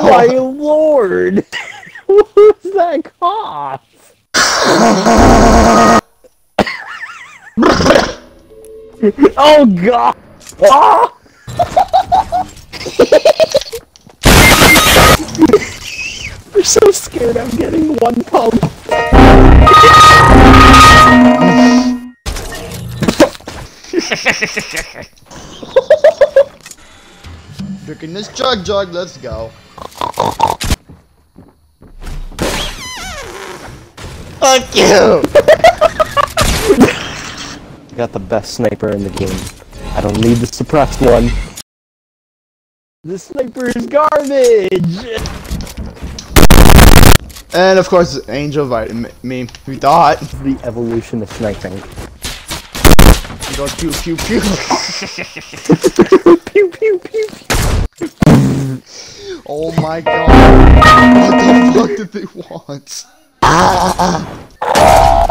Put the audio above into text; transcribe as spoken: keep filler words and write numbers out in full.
my lord! What was that cough? Oh god! Ah! I'm so scared I'm getting one pump. Drinking this jug jug, let's go. Fuck you! Got the best sniper in the game. I don't need the suppressed one. The sniper is garbage! And of course, Angel invited me. We thought. The evolution of sniping. He goes pew pew pew. Pew pew pew pew. Oh my god. What the fuck did they want?